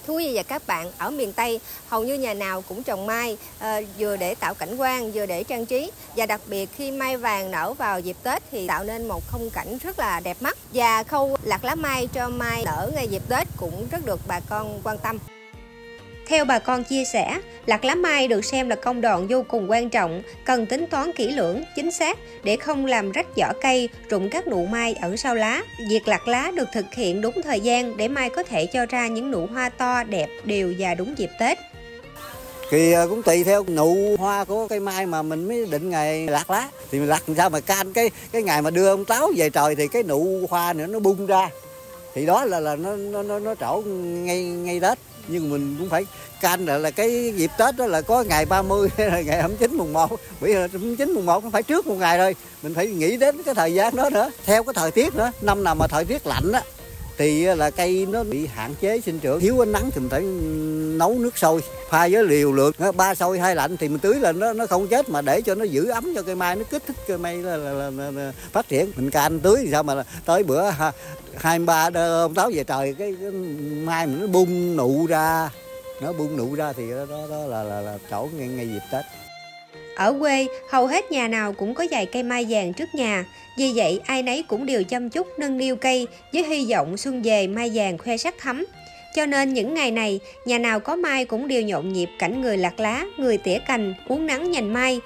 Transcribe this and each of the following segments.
Thú quý vị và các bạn, ở miền Tây hầu như nhà nào cũng trồng mai, vừa để tạo cảnh quan, vừa để trang trí. Và đặc biệt khi mai vàng nở vào dịp Tết thì tạo nên một khung cảnh rất là đẹp mắt. Và khâu lặt lá mai cho mai nở ngay dịp Tết cũng rất được bà con quan tâm. Theo bà con chia sẻ, lặt lá mai được xem là công đoạn vô cùng quan trọng, cần tính toán kỹ lưỡng, chính xác để không làm rách vỏ cây, rụng các nụ mai ẩn sau lá. Việc lặt lá được thực hiện đúng thời gian để mai có thể cho ra những nụ hoa to, đẹp, đều và đúng dịp Tết. Thì cũng tùy theo nụ hoa của cây mai mà mình mới định ngày lặt lá. Thì mình lặt làm sao mà canh cái ngày mà đưa ông Táo về trời thì cái nụ hoa nữa nó bung ra. Thì đó là nó trổ ngay Tết. Nhưng mình cũng phải canh là cái dịp Tết đó là có ngày 30 hay là ngày 29 mùng 1. Bởi vì 29 mùng 1 nó phải trước một ngày rồi. Mình phải nghĩ đến cái thời gian đó nữa. Theo cái thời tiết nữa, năm nào mà thời tiết lạnh á thì là cây nó bị hạn chế sinh trưởng, thiếu ánh nắng thì mình phải nấu nước sôi, pha với liều lượng 3 sôi 2 lạnh thì mình tưới lên nó không chết, mà để cho nó giữ ấm cho cây mai, nó kích thích cây mai là phát triển. Mình canh tưới thì sao mà tới bữa 23 ông Táo về trời cái mai mình nó bung nụ ra, thì đó là trổ ngay dịp Tết. Ở quê, hầu hết nhà nào cũng có vài cây mai vàng trước nhà. Vì vậy, ai nấy cũng đều chăm chút nâng niu cây với hy vọng xuân về mai vàng khoe sắc thắm. Cho nên những ngày này, nhà nào có mai cũng đều nhộn nhịp cảnh người lặt lá, người tỉa cành, uốn nắng nhành mai.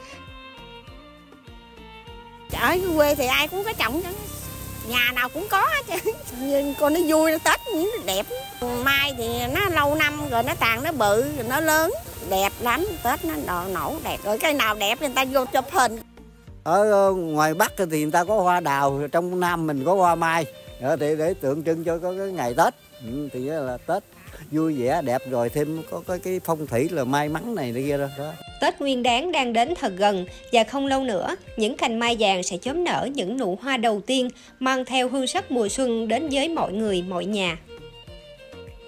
Ở quê thì ai cũng có trồng chứ. Nhà nào cũng có chứ. Con nó vui, nó Tết nó đẹp. Mai thì nó lâu năm rồi nó tàn, nó bự, rồi nó lớn. Đẹp lắm, Tết nó nổ đẹp. Rồi cái nào đẹp thì người ta vô chụp hình. Ở ngoài Bắc thì người ta có hoa đào, trong Nam mình có hoa mai. Để tượng trưng cho cái ngày Tết. Thì là Tết vui vẻ, đẹp, rồi thêm có cái phong thủy là may mắn này kia đó. Tết Nguyên Đán đang đến thật gần và không lâu nữa, những cành mai vàng sẽ chớm nở những nụ hoa đầu tiên mang theo hương sắc mùa xuân đến với mọi người, mọi nhà.